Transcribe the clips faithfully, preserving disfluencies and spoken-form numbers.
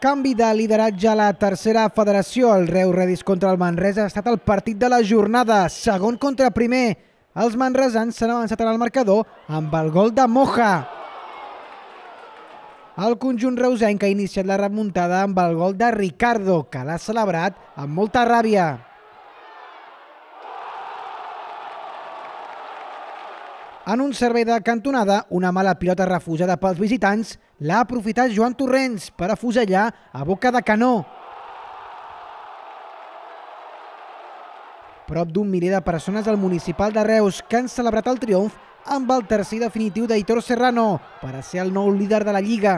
Canvi de lideratge a la tercera federació. El Reus Redis contra el Manresa ha estat el partit de la jornada. Segon contra primer. Els manresans s'han avançat en el marcador amb el gol de Moja. El conjunt reusenc ha iniciat la remuntada amb el gol de Ricardo, que l'ha celebrat amb molta ràbia. En un servei de cantonada, una mala pilota refusada pels visitants l'ha aprofitat Joan Torrents per afusellar a boca de canó. Prop d'un miler de persones al municipal de Reus que han celebrat el triomf amb el tercer definitiu d'Aitor Serrano per a ser el nou líder de la Lliga.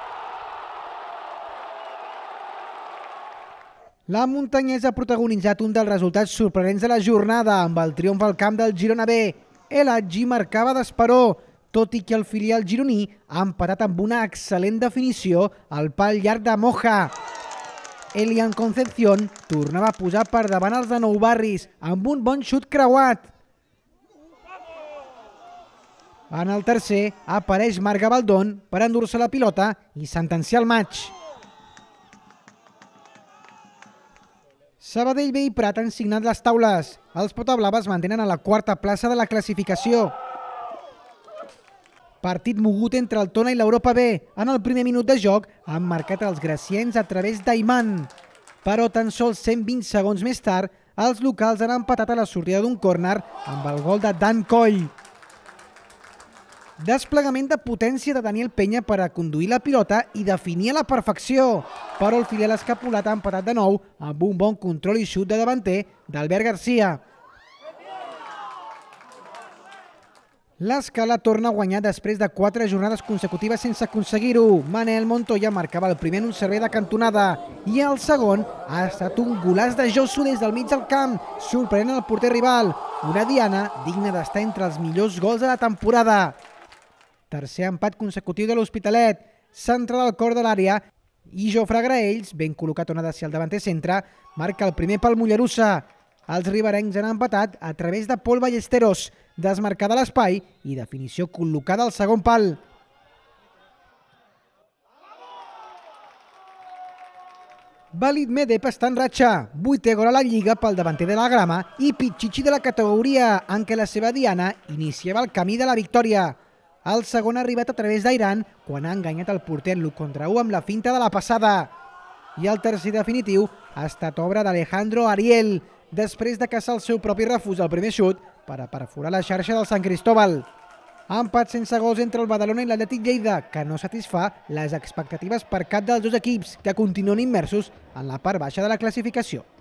La muntanyesa ha protagonitzat un dels resultats sorprenents de la jornada amb el triomf al camp del Girona B. El Hagi marcava d'esperó, tot i que el filial gironí ha empatat amb una excel·lent definició al pal llarg de Moja. Elian Concepción tornava a posar per davant els de Nou Barris amb un bon xut creuat. En el tercer apareix Marc Gabaldón per endur-se la pilota i sentenciar el maig. Sabadell B i Prat han signat les taules. Els potablaves mantenen a la quarta plaça de la classificació. Partit mogut entre el Tona i l'Europa B. En el primer minut de joc han marcat els graciens a través d'Aiman. Però tan sols cent vint segons més tard, els locals han empatat a la sortida d'un córner amb el gol de Dan Coll. Desplegament de potència de Daniel Peña per a conduir la pilota i definir a la perfecció, però el filial escapulat ha empatat de nou amb un bon control i xut de davanter d'Albert Garcia. L'Escala torna a guanyar després de quatre jornades consecutives sense aconseguir-ho. Manel Montoya marcava el primer en un servei de cantonada i el segon ha estat un golaç de Josu des del mig del camp, sorprenent el porter rival. Una diana digna d'estar entre els millors gols de la temporada. Tercer empat consecutiu de l'Hospitalet, centra del cor de l'àrea i Jofre Graells, ben col·locat on ha de ser el davanter centre, marca el primer pel Mollerussa. Els riberencs han empatat a través de Pol Ballesteros, desmarcada a l'espai i definició col·locada al segon pal. Valid Medep està en ratxa, vuitè gol a la Lliga pel davanter de la Grama i Pichichi de la categoria, en què la seva diana iniciava el camí de la victòria. El segon ha arribat a través d'Airan quan ha enganyat el porter l'u contra u amb la finta de la passada. I el tercer definitiu ha estat obra d'Alejandro Ariel, després de caçar el seu propi refús al primer xut per a perforar la xarxa del Sant Cristóbal. Empat sense gols entre el Badalona i l'Atlètic Lleida, que no satisfà les expectatives per cap dels dos equips, que continuen immersos en la part baixa de la classificació.